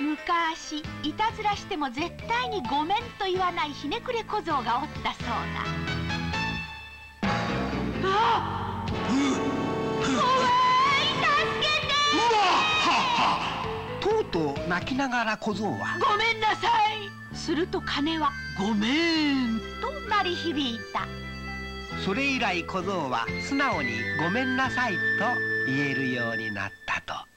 昔いたずらしても絶対にごめんと言わないひねくれ小僧がおったそうな。あっ、怖い、助けて。 とうとう泣きながら小僧はごめんなさい。すると鐘はごめんと鳴り響いた。 それ以来小僧は素直にごめんなさいと言えるようになったと。